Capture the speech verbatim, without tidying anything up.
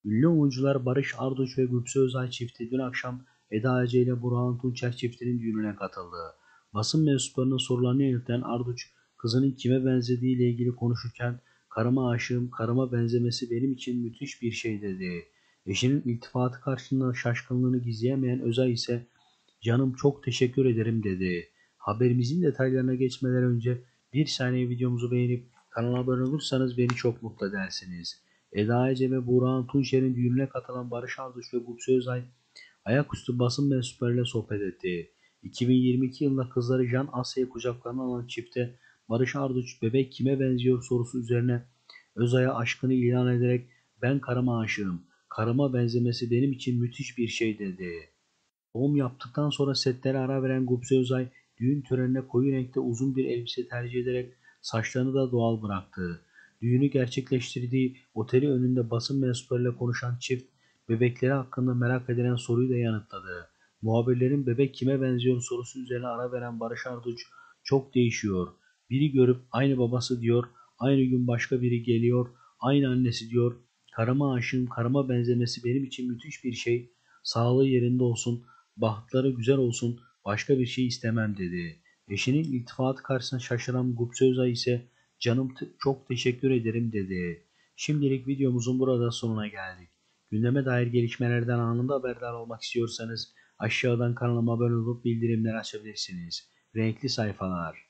Ünlü oyuncular Barış Arduç ve Gülse Özay çifti dün akşam Eda Ece ile Burhan Tunçer çiftinin düğününe katıldı. Basın mensuplarının sorularını yanıtlayan Arduç, kızının kime benzediği ile ilgili konuşurken "Karıma aşığım, karıma benzemesi benim için müthiş bir şey" dedi. Eşinin iltifatı karşısında şaşkınlığını gizleyemeyen Özay ise "Canım, çok teşekkür ederim" dedi. Haberimizin detaylarına geçmeden önce bir saniye videomuzu beğenip kanala abone olursanız beni çok mutlu edersiniz. Eda Ece ve Burhan Tunçer'in düğününe katılan Barış Arduç ve Gülse Özay ayaküstü basın mensuplarıyla sohbet etti. iki bin yirmi iki yılında kızları Can Asya'yı kucaklarına alan çifte Barış Arduç "Bebek kime benziyor" sorusu üzerine Özay'a aşkını ilan ederek "Ben karıma aşığım, karıma benzemesi benim için müthiş bir şey" dedi. Doğum yaptıktan sonra setlere ara veren Gupse Özay, düğün törenine koyu renkte uzun bir elbise tercih ederek saçlarını da doğal bıraktı. Düğünü gerçekleştirdiği oteli önünde basın mensuplarıyla konuşan çift, bebekleri hakkında merak edilen soruyu da yanıtladı. Muhabirlerin "Bebek kime benziyor" sorusu üzerine ara veren Barış Arduç, "Çok değişiyor. Biri görüp aynı babası diyor, aynı gün başka biri geliyor, aynı annesi diyor. Karıma aşığım, karıma benzemesi benim için müthiş bir şey. Sağlığı yerinde olsun, bahtları güzel olsun, başka bir şey istemem" dedi. Eşinin iltifatı karşısında şaşıran Gupse Özay ise "Canım, çok teşekkür ederim" dedi. Şimdilik videomuzun burada sonuna geldik. Gündeme dair gelişmelerden anında haberdar olmak istiyorsanız aşağıdan kanalıma abone olup bildirimleri açabilirsiniz. Renkli sayfalar.